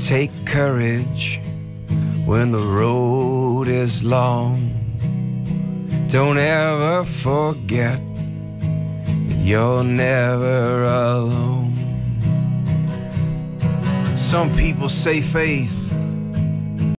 Take courage when the road is long. Don't ever forget that you're never alone. Some people say faith